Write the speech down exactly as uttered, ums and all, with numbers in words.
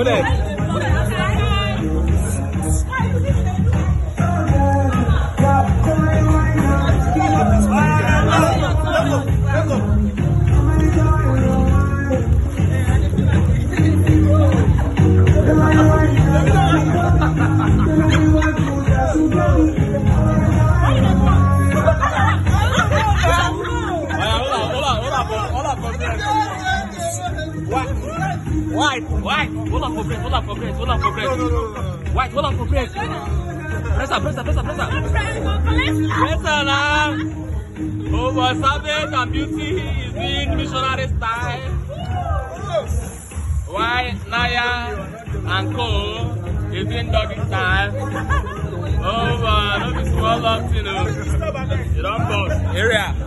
White, white, hold on for break, hold on for break, hold on for break. White, hold on for break. Press up, press up, press up, press up. Press up now. Over savage and beauty is doing missionary style. White, Naya, and Co is doing doggy style. Over, no be small love, you know. You don't boss. Area.